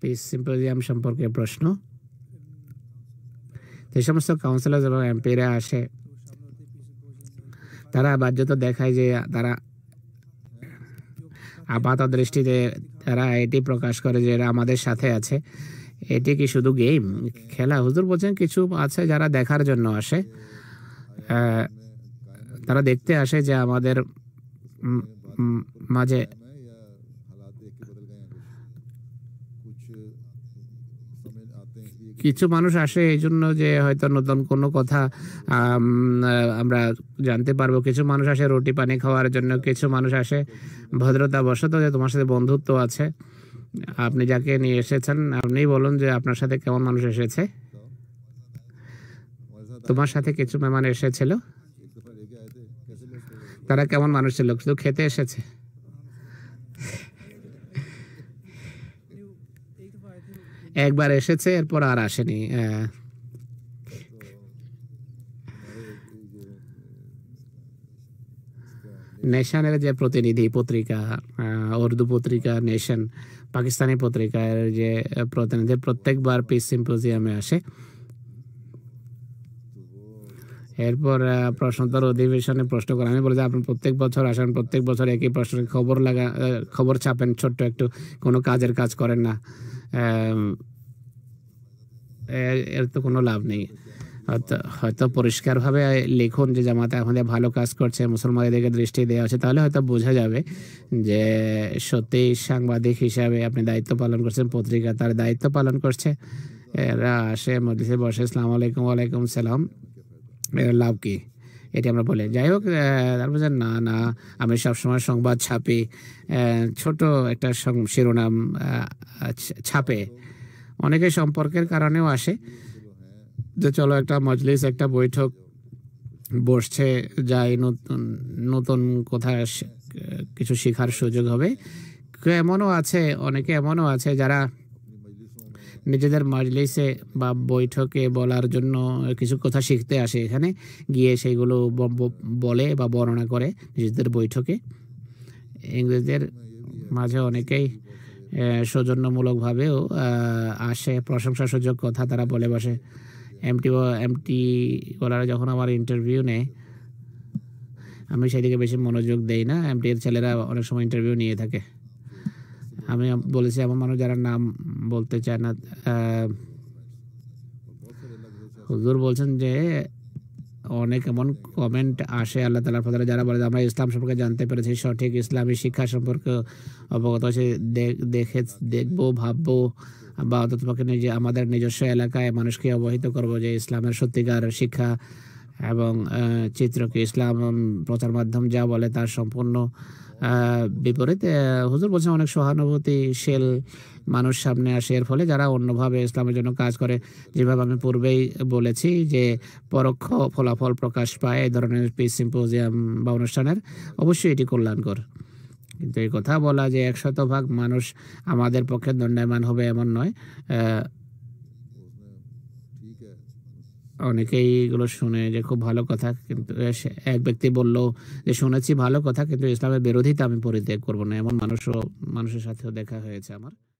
Piece symposium সম্পর্কে প্রশ্ন। যে সমস্ত কাউন্সিলর এবং এমপিরা আসে তারা বাধ্যত দেখায় যে তারা আপাত দৃষ্টিতে তারা এটি প্রকাশ করে যে এরা আমাদের সাথে আছে। এটি কি শুধু গেম খেলা? হুজুর বলছেন কিছু আছে যারা দেখার জন্য আসে, তারা দেখতে আসে যে আমাদের মাঝে কিছু মানুষ আসে এই জন্য যে হয়তো নতুন কোনো কথা আমরা জানতে পারবো। কিছু মানুষ আসে রুটি পানি খাওয়ার জন্য, কিছু মানুষ আসে ভদ্রতা বশত, যে তোমার সাথে বন্ধুত্ব আছে। আপনি যাকে নিয়ে এসেছেন আপনি বলুন যে আপনার সাথে কেমন মানুষ এসেছে। তোমার সাথে কিছু মেহমান এসেছিল, তারা কেমন মানুষ ছিল? শুধু খেতে এসেছে? একবার এসেছে এরপর আর আসেনি। নেশনের যে প্রতিনিধি পত্রিকা, উর্দু পত্রিকা নেশন, পাকিস্তানি পত্রিকার যে প্রতিনিধি প্রত্যেকবার পিস সিম্পোজিয়ামে আসে। এরপর প্রশ্নোত্তর অধিবেশনে প্রশ্ন করা। আমি বলি যে আপনি প্রত্যেক বছর আসেন, প্রত্যেক বছর একই প্রশ্নের খবর ছাপেন, ছোট্ট একটু কোনো কাজের কাজ করেন না, এর তো কোনো লাভ নেই। হয়তো পরিষ্কারভাবে লিখুন যে জামাতে আমাদের ভালো কাজ করছে, মুসলমানদেরকে দৃষ্টি দেওয়া আছে, তাহলে হয়তো বোঝা যাবে যে সত্যি সাংবাদিক হিসাবে আপনি দায়িত্ব পালন করছেন, পত্রিকা তার দায়িত্ব পালন করছে। এরা আসে মজলিসে বসে আসসালামু আলাইকুম, ওয়ালাইকুম সালাম, এর লাভ কি? এটি আমরা বলি। যাই হোক, তারপর না না আমি সবসময় সংবাদ ছাপি, ছোট একটা শিরোনাম ছাপে। অনেকে সম্পর্কের কারণেও আসে যে চলো একটা মজলিস, একটা বৈঠক বসছে, যাই নতুন নতুন কথা কিছু শেখার সুযোগ হবে। এমনও আছে, অনেকে এমনও আছে যারা নিজেদের মজলিসে বা বৈঠকে বলার জন্য কিছু কথা শিখতে আসে, এখানে গিয়ে সেইগুলো বলে বা বর্ণনা করে নিজেদের বৈঠকে। ইংরেজদের মাঝে অনেকেই সৌজন্যমূলকভাবেও আসে, প্রশংসাসূচক কথা তারা বলে বসে। এমটি ওনারা যখন আমার ইন্টারভিউ নেয় আমি সেদিকে বেশি মনোযোগ দেই না, এমটির ছেলেরা অনেক সময় ইন্টারভিউ নিয়ে থাকে। আমি বলেছি এমন মানুষ যারা নাম বলতে চায় না। হুজুর বলছেন যে অনেক এমন কমেন্ট আসে আল্লাহ তাআলার ফজলে, যারা বলে আমরা ইসলাম সম্পর্কে জানতে পেরেছি, সঠিক ইসলামী শিক্ষা সম্পর্কে অবগত হয়েছে, দেখবো ভাববো বা অন্ততপক্ষে আমাদের নিজস্ব এলাকায় মানুষকে অবহিত করবো যে ইসলামের সত্যিকার শিক্ষা এবং চিত্রকে ইসলাম প্রচার মাধ্যম যা বলে তার সম্পূর্ণ বিপরীত। হুজুর বলছেন অনেক সহানুভূতিশীল মানুষ সামনে আসে, এর ফলে যারা অন্যভাবে ইসলামের জন্য কাজ করে, যেভাবে আমি পূর্বেই বলেছি যে পরোক্ষ ফলাফল প্রকাশ পায় এই ধরনের পিস সিম্পোজিয়াম বা অনুষ্ঠানের, অবশ্যই এটি কল্যাণকর। কিন্তু এই কথা বলা যে 100% মানুষ আমাদের পক্ষে দণ্ডায়মান হবে এমন নয়। অনেকেই এগুলো শুনে যে খুব ভালো কথা, কিন্তু এক ব্যক্তি বলল যে শুনেছি ভালো কথা কিন্তু ইসলামের বিরোধিতা আমি পরিত্যাগ করবো না, এমন মানুষের সাথেও দেখা হয়েছে আমার।